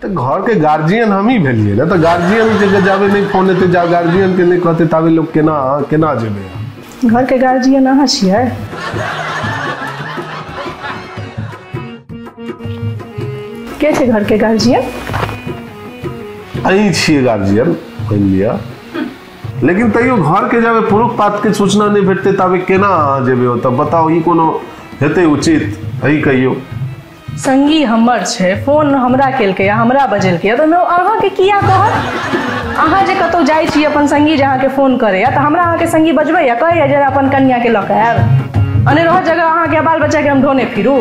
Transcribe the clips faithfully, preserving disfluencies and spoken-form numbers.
तो घर के गार्जियन हम ही भेलिए ना, तो गार्जियन के जावे नहीं फोन एते, जा गार्जियन के नहीं कहते तावे लोग केना केना जेबे। घर के गार्जियन अहाँ छियै? के छै घर के गार्जियन? अहीं छियै गार्जियन मान लिया, लेकिन तैयो घर के जावे पुरुष पात के सूचना नहीं भेटते तावे केना जेबे हो, तब बताओ ई कोनो हेते उचित? अहीं कहियो। संगी हमर छै, फोन हमरा केलकै या हमरा बजेलकै तो अहाँ के किया कहत? अहाँ जे कतौ जाइ छी अपन संगी जे अहाँ के फोन करे या तो हमरा अहाँ के संगी बजबै या कहै जे अपन कन्या के लऽ के आएब, अने रह जगह अहाँ के बाल बच्चा के हम ढोने फिरू।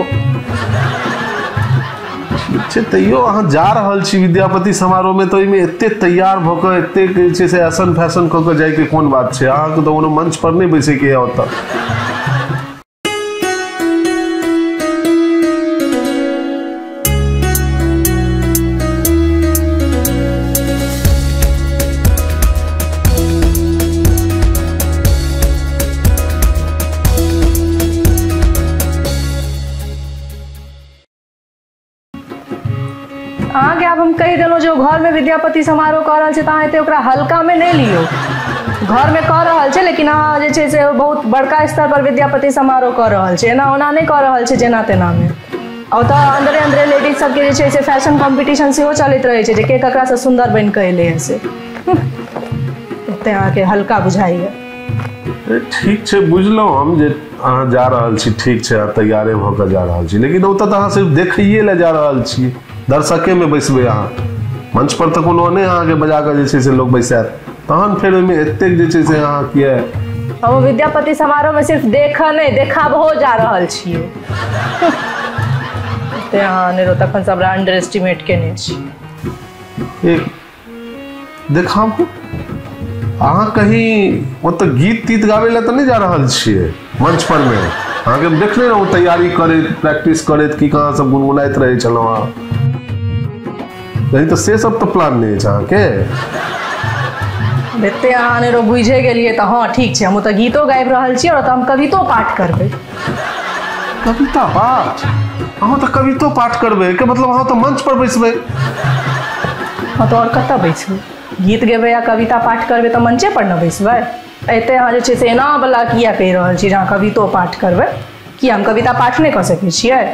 छे तैयो अहाँ जा रहल छी विद्यापति समारोह में, तो इमे एते तैयार भ के एते के छै से ऐसन फैशन क के जाय के कोन बात छै? अहाँ के तो कोनो मंच पर नहीं बैसे के होता। अहाँ के अब हम कह दिलों जो घर में विद्यापति समारोह कर रहल छै त अहाँ एते ओकरा हल्का में नहीं लियो। घर में कर रहल छै लेकिन अहाँ जे छै से बहुत बड़का स्तर पर विद्यापति समारोह कर रहल छै, एना ओना नहीं कर रहल छै जेना तेना में। और तो अंदरे अंदरे लेडीज सब के जे छै से फैशन कंपटीशन सेहो चलैत रहे छै जे के ककरा से सुंदर बन के एले है से। एते अहाँ के हल्का बुझाइए। ठीक छै बुझलो हम जे अहाँ जा रहल छी, ठीक छै तैयारे भ के जा रहल छी, लेकिन ओतऽ त अहाँ सिर्फ देखैये ले जा रहल छी, दर्शके में बैसबे अहाँ मंच पर तो कोनो नहीं अहाँ के बजा के जे छै से लोग बैसात, तहन फेर ओइमे एते जे छै से अहाँ किए? हम विद्यापति समारोह में सिर्फ देखा नहीं देखाबहो जा रहल छियै। ते अहाँ ने तखन सब अंडर एस्टिमेट केने छी। एक देखाबो अहाँ कहीं ओतऽ गीत तीत गावे ला तो नहीं जा रहल छियै मंच पर में? अहाँ के देखले रहू तैयारी करे प्रैक्टिस करे कि कहाँ सब गुनगुनाइत रहे चलो अहाँ, नहीं तो से सब तो प्लान नहीं है अहाँ के? एते अहाँ ने बुझे गेलिए तो हाँ ठीक है, हम तो गीतो गाबि रहल छी और तो हम कवितो पाठ करबे। कविता पाठ? अहाँ तो कवितो पाठ करबे के मतलब अहाँ तो मंच पर बैसबे? हाँ तो और कतऽ बैसबे? गीत गेबे या कविता पाठ करबे तो मंचे पर न बैसबे। एते अहाँ जे छै से एना वाला किया कहि रहल छी जहाँ कवितो पाठ करबे? कि हम कविता पाठ नहीं कर सकै छियै?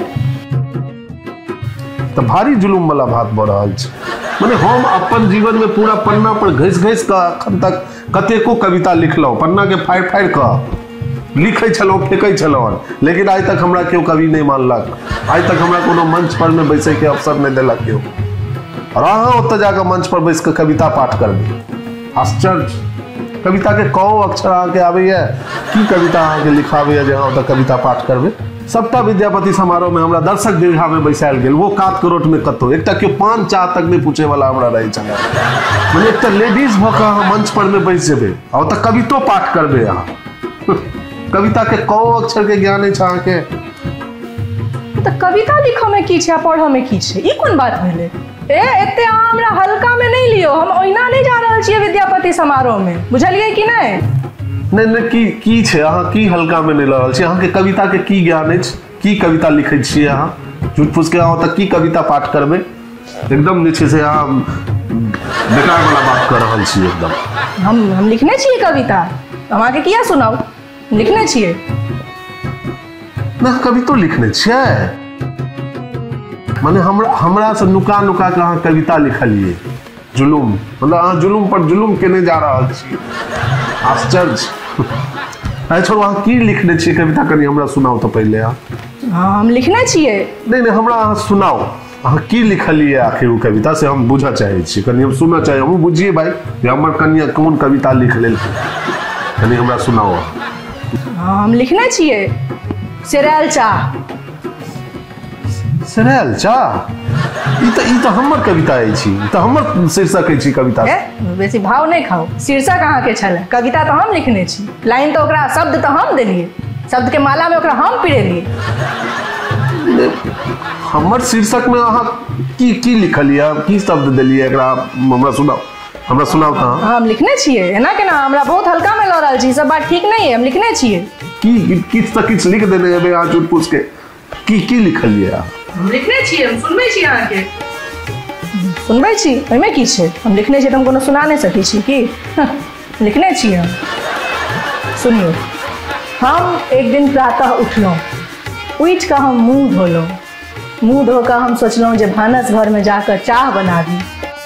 तो भारी जुलूम वाला बात भ रहल छै। माने हम अपन जीवन में पूरा पन्ना पर घिस घिस के अखन तक कतेको कविता लिखलहुँ, पन्ना के फाड़ि फाड़ि के लिखे छलहुँ फेंकै छलहुँ, लेकिन आज तक हमरा केओ कवि नहीं मानलक, आज तक हमरा कोनो मंच पर में बैसे के अवसर नहीं देलक केओ। और अहाँ ओतऽ जाकर मंच पर बैस के कविता पाठ करबे? आश्चर्य! कविता के कौ अक्षर अहाँ के आबैया? की कविता अहाँ के लिखाबैया जे अहाँ ओतऽ कविता पाठ करबे? सबटा विद्यापति समारोह में हमरा दर्शक दीर्घा में बैसायल गेल, वो कात करोट में कतौ एकटा केओ पान चाह तक नहीं पूछे वाला हमरा रहे छले। माने एकटा लेडीज भ के अहाँ मंच पर में बैस जेबे और ओतऽ कवितो पाठ करबे अहाँ? कविता के कौ अक्षर के ज्ञान है अहाँ के? तो कविता लिखऽ में की छै, पढ़ऽ में की छै? ई कोन बात भेलै? ए एते अहाँ हमरा हल्का में नहीं लियो, हम ओहिना नहीं जा रहल छियै विद्यापति समारोह में, बुझलियै कि नहीं? नहीं नहीं की की छै अहाँ की हल्का में नहीं ल रहल छी? अहाँ के कविता के की ज्ञान अछि? की कविता लिखै छियै अहाँ? झूठ फूस के अहाँ ओतऽ की कविता पाठ करबे? एकदम जे छै से अहाँ बेकार वाला बात कर रहल छी एकदम। हम हम लिखने छियै कविता, हम अहाँके किया सुनाउ? लिखने छियै ना, कवितो लिखने छियै? माने हमरा हमरा से नुका नुका के अहाँ कविता लिखलिए? जुलूम मतलब अहाँ जुलूम पर जुलूम केने जा रहल छी। आश्चर्य! अरे छोड़, अहाँ की लिखने छियै कविता कनी हमरा सुनाओ तो पहले। अहाँ? हाँ हम लिखने छियै। नहीं नहीं हमरा अहाँ सुनाओ, अहाँ की लिखलिए आखिर वो कविता से हम बुझा चाहे छी, कनी हम सुनना चाहे, हम बुझिए भाई जे हमर कनिया कोन कविता लिख लेल, कनी हमरा सुनाओ। हाँ हम लिखने छियै सेरेल चाह। सेरेल चाह? ई तो ई तो हमर कविता अछि, ई तो हमर शीर्षक अछि कविता। बेसी भाव नहीं खाओ, शीर्षक अहाँ के छले, कविता तो हम लिखने छी, लाइन तो ओकरा शब्द तो हम देलिए, शब्द के माला में ओकरा हम पिरेलिए। हमर शीर्षक में अहाँ की की लिखलिए, की शब्द देलिए एकरा हमरा सुनाओ, हमरा सुनाओ त। हम लिखने छियै, एना केना हमरा बहुत हल्का में ल रहल छी, सब बात ठीक नहीं है, हम लिखने छियै। की किछ त किछ लिख देने हेबै अहाँ झूठ पूछ के, की की लिखलिए? हम लिखने छियै, हम सुनबै छी अहाँ के। सुनबै छी ओहिमे की छै हम लिखने छी तऽ हम कोनो सुना नहि सकै छी कि लिखने छी हम सुनियौ हम एक दिन प्रातः उठलहुँ उठि कऽ हम मुँह धोलहुँ मुँह धो कऽ हम सोचलहुँ जे भानस घरमे जाकर चाह बनाबी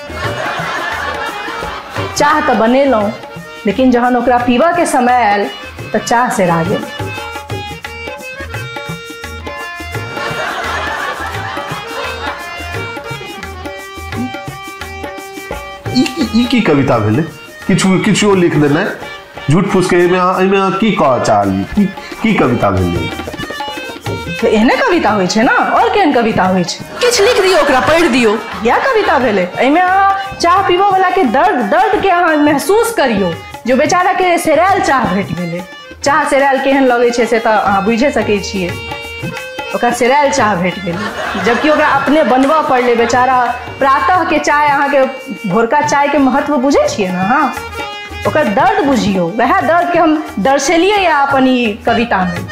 चाह तऽ बनेलहुँ लेकिन जहन ओकरा पीबऽके समय आयल तऽ चाह सेरा गेल ई की कविता भेलै किछु किछो लिख देना झूठ फूस के एहिमे एहिमे की कहऽ चाहली की की कविता भेलै तो एहने कविता होइ छै ना और केहन कविता होइ छै किछु लिख दियौ ओकरा पढ़ि दियौ इएह कविता भेलै एहिमे अहाँ चाह पीबऽ वाला के दर्द दर्द के अहाँ महसूस करियौ जो बेचारा के सेरायल चाह भेट गेलै चाह सेरायल केहन लगै छै से तऽ अहाँ बुझे सकै छियै ओकरा सेरायल चाह भेट गेलै जबकि ओकरा अपने बनबऽ पड़लै बेचारा प्रातः के चाय अहाँके भोरका चाय के महत्व बुझै छियै ने अहाँ ओकर दर्द बुझियौ वएह दर्द के हम दर्शेलियै या अपन ई कविता में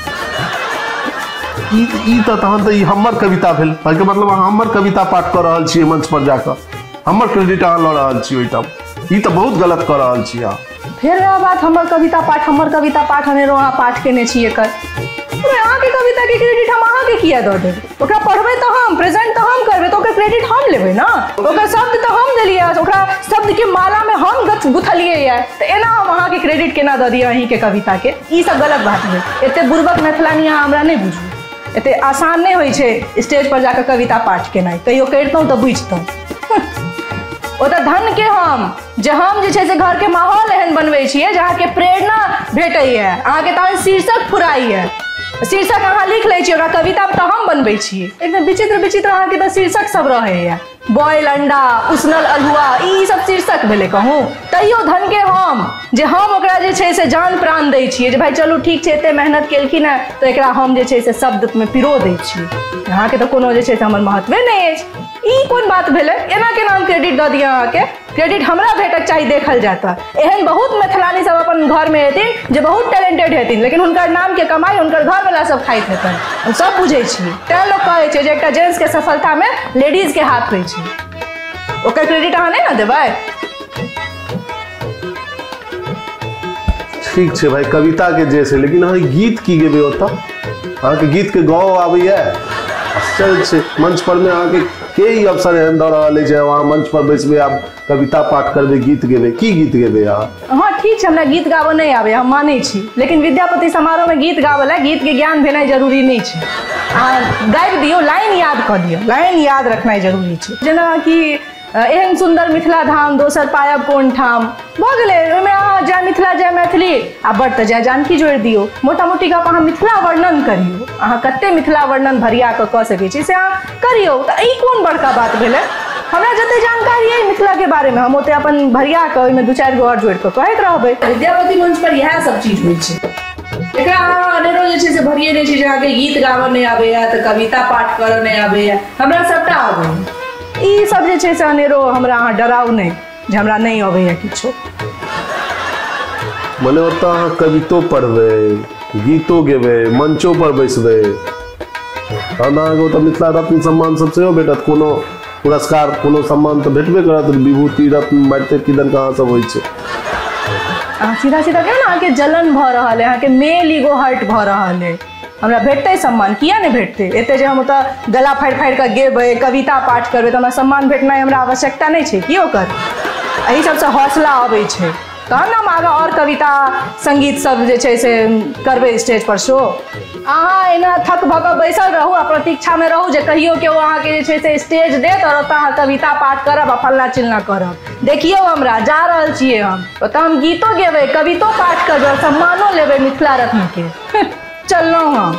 ई ई तऽ तहन तऽ ई हमर कविता भेल ताहिके मतलब अहाँ हमर कविता पाठ कऽ रहल छियै मंच पर जाकऽ हमर क्रेडिट अहाँ लऽ रहल छी ओहिठाम ई तऽ बहुत गलत कऽ रहल छी अहाँ फेर वएह बात हमर कविता पाठ हमर कविता पाठ अनेरो अहाँ पाठ केने छी एकर अहाँके कविता के क्रेडिट हम अहाँके किया दऽ देबै ओकरा पढ़बै तऽ हम प्रेजेंट तऽ हम करबै तऽ ओकर क्रेडिट हम लेबै ना ओकर शब्द तऽ हम देलियै ओकरा शब्द के माला में हम गुथलियै है तऽ एना हम अहाँके क्रेडिट केना दऽ दियै अहींके कविता के ई सब गलत बात भेल एते बुर्बक मैथिलानी अहाँ हमरा नहि बुझू एते आसान नहीं होइ छै स्टेज पर जाकर कविता पाठ केनाइ कहियो करितहुँ तऽ बुझतहुँ ओ तऽ धन के हम जे हम जे छै से घर के माहौल एहन बनबै छियै जहाँ के प्रेरणा भेटैए अहाँके तहन शीर्षक फुराइए शीर्षक अहाँ लिख लै छियै ओकरा कविता तऽ हम बनबै छियै एकदम विचित्र विचित्र अहाँके तऽ शीर्षक सब रहैए बॉयल अंडा उसनल अल्हुआ ई सब शीर्षक भेलै कहूँ तैयो धन के हम जे हम ओकरा जे छै से जान प्राण दै छियै जे भाई चलू ठीक छै एते मेहनत केलखिन है तऽ एकरा हम जे छै से शब्द में पिरो दै छियै अहाँके तऽ कोनो जे छै से हमर महत्वे नहि अछि ई कोन बात भेलै एना केना हम क्रेडिट दऽ दियै अहाँके क्रेडिट हमरा भेटक चाही देखल जाता एहन बहुत मैथिलानी सब अपन घर में हेथिन जे बहुत टैलेंटेड हेथिन लेकिन हुनकर नाम के कमाई हुनकर घर वाला सब खाइत हेतन हम सब बुझै छियै तैं लोग कहै छै जे एकटा जेंट्स के सफलता में लेडीज के हाथ होइ छै ओकर क्रेडिट अहाँ नहीं ना देबै ठीक छै भाई कविता के जे छै लेकिन अहाँ गीत की गेबै ओतऽ अहाँके गीत के गाओ आबैया आश्चर्य छै मंच पर में अहाँके के ई अवसर एहन दऽ रहल अछि वहाँ मंच पर बैसबै आब कविता पाठ करबै गीत गेबै की गीत गेबै अहाँ हाँ ठीक छै हमरा गीत गाबऽ नहीं आबै हम मानै छी लेकिन विद्यापति समारोह में गीत गाबऽ ला गीत के ज्ञान भेनाइ जरूरी नहीं छै अहाँ गाबि दियौ लाइन याद कऽ दियौ लाइन याद रखनाइ जरूरी छै जेना कि एहन सुंदर मिथिला धाम दोसर पायब कोन ठाम भऽ गेलै ओहिमे अहाँ जय मिथिला जय मैथिली आ बड़ तऽ जय जानकी जोड़ि दियौ मोटा मोटी गप अहाँ मिथिला वर्णन करियौ अहाँ कते मिथिला वर्णन भरिया कऽ कऽ सकै छी से अहाँ करियौ तऽ ई कोन बड़का बात भेलै हमरा जते जानकारी अइ मिथिला के बारे में हम ओते अपन भरिया कऽ ओहिमे दू चारि गो और जोड़ि कऽ कहैत रहबै विद्यापति मंच पर इएह सब चीज होइ छै एकरा अहाँ अनेरो जे छै से भरिए नहि छै जे अहाँके गीत गाबऽ नहि आबैया तऽ कविता पाठ करऽ नहि आबैया हमरा सबटा आबैया ई सब जे छै से अनेरो हमरा अहाँ डराउ नहि जे हमरा नहीं अबैया किछो मने ओतऽ अहाँ कवितो पढ़बै गीतो गेबै मंचो पर बैसबै तहन अहाँके ओतऽ मिथिला रत्न सम्मान सब सेहो भेटत कोनो पुरस्कार कोनो सम्मान तऽ भेटबे करत विभूति रत्न मारिते किदन कहाँ सब होइ छै अहाँ सीधा सीधा कहू ने अहाँके जलन भऽ रहल है अहाँके मेल ईगो हर्ट भऽ रहल है हमरा भेटतै सम्मान किया नहि भेटतै एते जे हम ओतऽ गला फाड़ि फाड़ि कऽ गेबै कविता पाठ करबै तऽ हमरा सम्मान भेटनाइ हमरा आवश्यकता नहीं छै की ओकर एहि सबसँ हौसला अबै छै तहन हम आगाँ और कविता संगीत सब जे छै से करबै स्टेज पर शो अहाँ एना थक भऽ कऽ बैसल रहू आ प्रतीक्षा में रहू जे कहियो केओ अहाँके जे छै से स्टेज देत और ओतऽ अहाँ कविता पाठ करब आ फल्ला चिल्ला करब देखियौ हमरा जा रहल छियै हम ओतऽ हम गीतो गेबै कवितो पाठ करबै और सम्मानो लेबै मिथिला रत्न के चललहुँ हम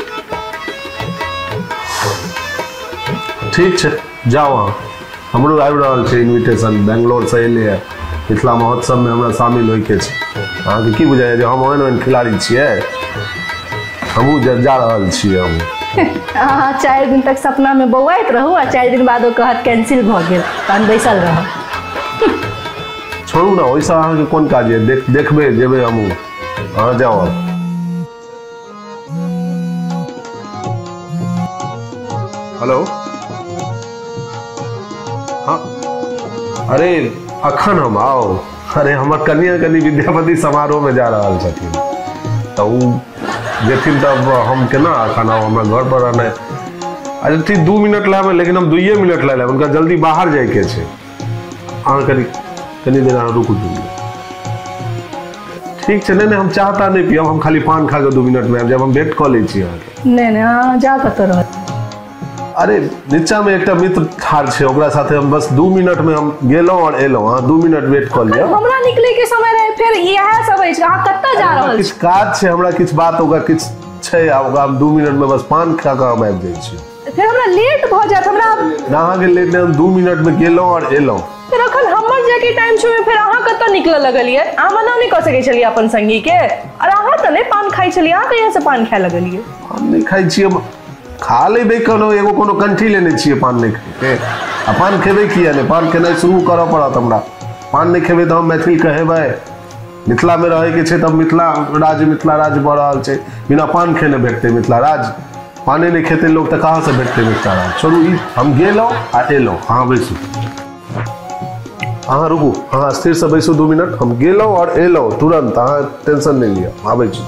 ठीक छै जाओ अहाँ हमरो आबि रहल छै इन्विटेशन बेंगलोर से एलै है मिथिला महोत्सव में हमरा शामिल होइके छै अहाँके की बुझाइए जे हम ओहन ओहन खिलाड़ी छियै हमहूँ जा रहल छियै हम अहाँ चारि दिन तक सपना में बौआइत रहू आ चारि दिन बाद ओ कहत कैंसिल भऽ गेल तहन बैसल रहब छोड़ू ना ओहिसँ अहाँके कोन काज यऽ देख देखबै जेबै हमहूँ अहाँ जाओ हेलो हाँ अरे अखन हम आओ, अरे हमार कन्या कनी विद्यापति समारोह में जा रहा छथिन, तो जेथिन तब हम केना अखन आओ, हमरा घर पर रहना। अरे ठीक दू मिनट लाए, लेकिन हम दुइये मिनट लाए, उनका जल्दी बाहर जाए के छे। अहाँ कनी कनी देर अहाँ रुकू दू मिनट। ठीक है, नहीं हम चाहता नहीं पियब, हम खाली पान खा के दू मिनट में जब हम वेट कऽ लै छी अहाँके। नहीं नहीं अहाँ जा कतऽ रह। अरे नीचा में एक मित्र ठार छे, ओकरा साथे हम बस दू मिनट में हम गेलौं और एलौं। हाँ दू मिनट वेट कऽ लिअ। हमरा निकले के समय रहे, फिर इएह सब अछि। अहाँ कतऽ जा रहल छी? किछ काज छै हमरा, किछ बात ओकरा किछ छै, आ ओकरा हम दू मिनट में बस पान खा के हम आबि जाइ छी। फिर हमरा लेट भऽ जायत। हमरा ना अहाँके लेट नहीं, हम दू मिनट में गेलौं और एलौं। फिर अखन हमर जे के टाइम छै, फिर अहाँ कतऽ निकलऽ लगलियै? अहाँ मना नहीं कऽ सकै छलियै अपन संगी के? और अहाँ तऽ नहीं पान खाइ छलियै, अहाँ कहिया से पान खाय लगलियै? हम नहीं खाइ छियै, खा लेबै कोनो एगो कोनो कंठी लेने छियै पान नहीं खाके। आ पान खेबै किया नहीं? पान खेनाइ शुरू करऽ पड़त हमरा। पान नहीं खेबै तऽ हम मैथिल कहेबै। मिथिला में रहे के छै, तब मिथिला राज्य मिथिला राज्य बढ़ रहल छै, बिना पान खेने भेटतै मिथिला राज्य? पाने नहीं खेते लोग तो कहाँ से भेटते मिथिला राज्य? छोड़ू ई, हम गेलौं आ एलौं। हाँ बैसू, अहाँ रुकू, अहाँ स्थिर से बैसू दू मिनट। हम गेलौं और एलौं तुरंत, अहाँ टेंशन नहीं लिया। हाँ बैसू।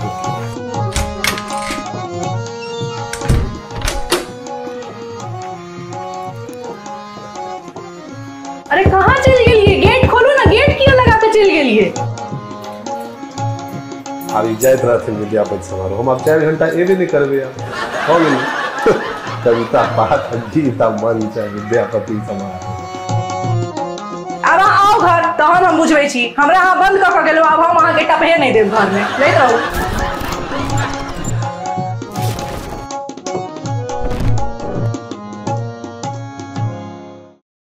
अरे कहाँ चल गेलिए? गेट खोलू ना, गेट किया लगा के चल गेलिए? अभी जाइत रहथिन विद्यापति समारोह, हम अब चार घंटा एबे नहीं करबे। हो गेलै कविता पाठ गीता मंच विद्यापति समारोह। अब आओ घर, तहन हम बुझबै छी। हमरा अहाँ बंद कऽ के गेलहुँ, अब हम अहाँके टपहे नहीं देब घर में। लैत रहू।